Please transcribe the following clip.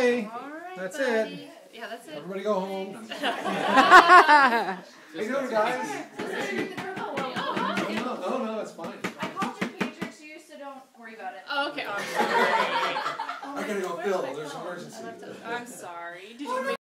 Okay. All right, That's buddy. it. Yeah, that's it. Everybody go home. How you doing, guys? No, it's fine. I called your pager to you, so don't worry about it. Oh, okay. Oh, I'm sorry. I gotta go fill. There's an emergency. I'm sorry. Did you